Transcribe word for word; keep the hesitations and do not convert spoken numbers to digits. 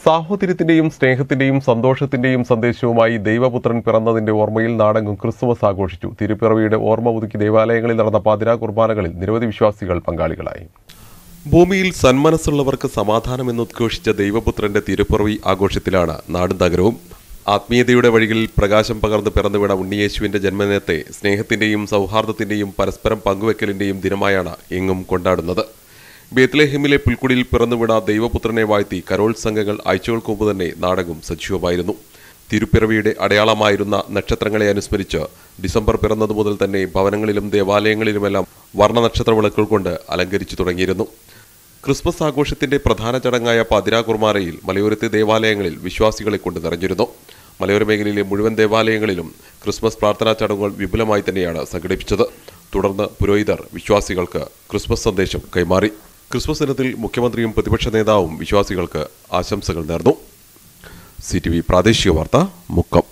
സാഹോദര്യത്തിന്റെയും സ്നേഹത്തിന്റെയും സന്തോഷത്തിന്റെയും സന്ദേശവുമായി ദൈവപുത്രൻ പിറന്നതിന്റെ ഓർമ്മയിൽ നാടെങ്ങും ക്രിസ്തുമസ് ആഘോഷിച്ചു. തിരുപ്പിറവിയുടെ ഓർമ്മ പുതുക്കി ദേവാലയങ്ങളിൽ നടന്ന പാതിരാ കുർബാനകളിൽ നിരവധി വിശ്വാസികൾ പങ്കാളികളായി. ഭൂമിയിൽ സന്മനസ്സുള്ളവർക്ക് സമാധാനം എന്നുദ്ഘോഷിച്ച ദൈവപുത്രന്റെ തിരുപ്പിറവി ആഘോഷത്തിലാണ് നാടും നഗരവും. ആത്മീയതയുടെ വഴികളിൽ പ്രകാശം പകർന്ന് പിറന്നുവിട ഉണ്ണിയേശുവിന്റെ ജന്മദിനത്തെ സ്നേഹത്തിന്റെയും സൗഹാർദ്ദത്തിന്റെയും പരസ്പരം പങ്കുവെക്കലിന്റെയും ദിനമായാണ് എങ്ങും കൊണ്ടാടുന്നത്. ബേത്ലഹേമിലെ പുൽക്കുടിയിൽ പിറന്നുവിട ദൈവപുത്രനെ വാഴ്ത്തി കരോൾ സംഘങ്ങൾ ആഴ്ചകൾക്ക് മുമ്പ് തന്നെ നാടെങ്ങും സജീവമായിരുന്നു. തിരുപ്പിറവിയുടെ അടയാളമായിരുന്ന നക്ഷത്രങ്ങളെ അനുസ്മരിച്ച് ഡിസംബർ പിറന്നതു മുതൽ തന്നെ ഭവനങ്ങളിലും ദേവാലയങ്ങളിലുമെല്ലാം വർണ്ണനക്ഷത്ര വിളക്കുകൾ കൊണ്ട് അലങ്കരിച്ചു തുടങ്ങിയിരുന്നു. ക്രിസ്മസ് ആഘോഷത്തിന്റെ പ്രധാന ചടങ്ങായ പാതിരാ കുർബാനയിൽ മലയോരത്തെ ദേവാലയങ്ങളിൽ വിശ്വാസികളെ കൊണ്ട് നിറഞ്ഞിരുന്നു. മലയോര മേഖലയിലെ മുഴുവൻ ദേവാലയങ്ങളിലും ക്രിസ്മസ് പ്രാർത്ഥനാ ചടങ്ങുകൾ വിപുലമായി തന്നെയാണ് സംഘടിപ്പിച്ചത്. തുടർന്ന് പുരോഹിതർ വിശ്വാസികൾക്ക് ക്രിസ്മസ് സന്ദേശം കൈമാറി. ക്രിസ്മസ് ദിനത്തിൽ മുഖ്യമന്ത്രിയും പ്രതിപക്ഷ നേതാവും വിശ്വാസികൾക്ക് ആശംസകൾ നേർന്നു. സി ടി വി പ്രാദേശിക വാർത്ത മുക്കം.